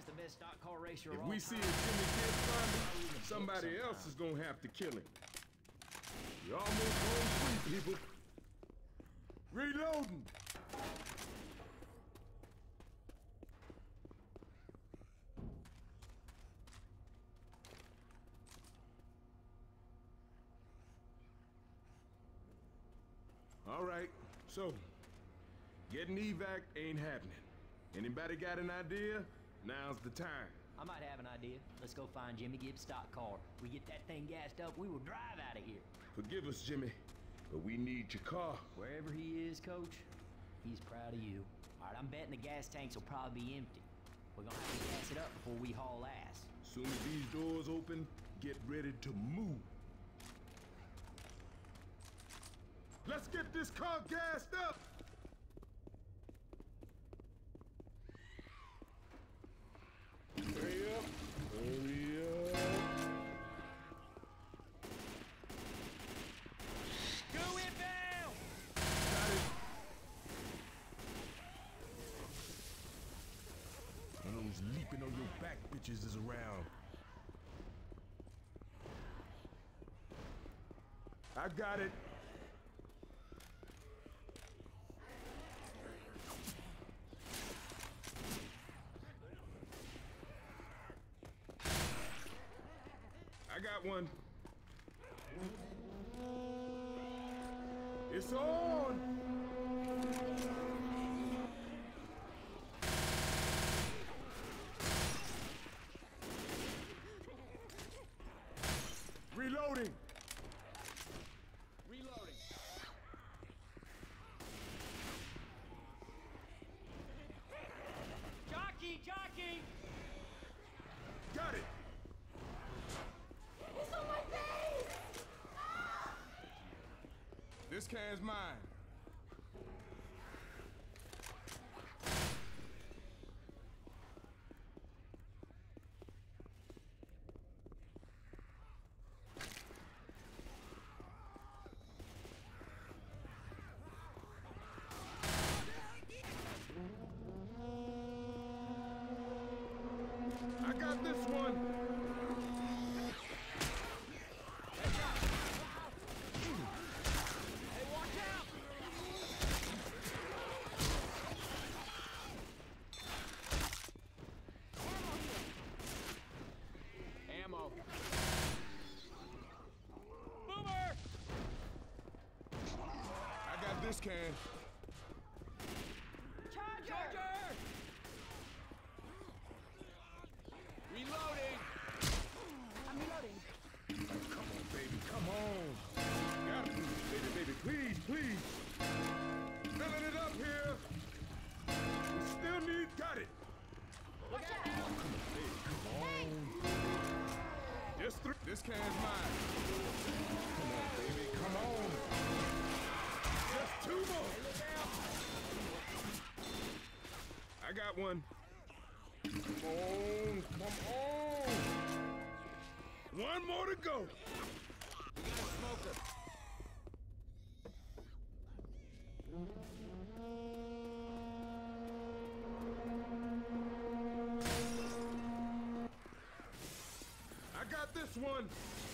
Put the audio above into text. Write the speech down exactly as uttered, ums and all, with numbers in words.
the best stock car racer If of all we see a time. Jimmy Kid Probably Thunder, even somebody book else sometime. is gonna have to kill him. You're almost home free, people. Reloading! All right, so, getting evac ain't happening. Anybody got an idea? Now's the time. I might have an idea. Let's go find Jimmy Gibbs' stock car. We get that thing gassed up, we will drive out of here. Forgive us, Jimmy, but we need your car. Wherever he is, Coach, he's proud of you. All right, I'm betting the gas tanks will probably be empty. We're gonna have to gas it up before we haul ass. Soon as these doors open, get ready to move. Let's get this car gassed up! Hurry up! Hurry up! Go inbound! Got it! One of those leaping on your back bitches is around. I got it! I got one. It's on! Reloading! Reloading. Jockey, jockey! Got it! It's on my face! This can's mine. I got this one. Hey, watch out! Ammo. Boomer! I got this can. Charger! Charger! Reloading! I'm reloading. Come on, baby, come on. Gotta please, baby, baby, please, please. Filling it up here. We still need, got it. Watch out! Baby, come on. Just three. This can's mine. Come on, baby, come on. Just two more. I got one. Come on, come on. One more to go. We got a smoker. I got this one.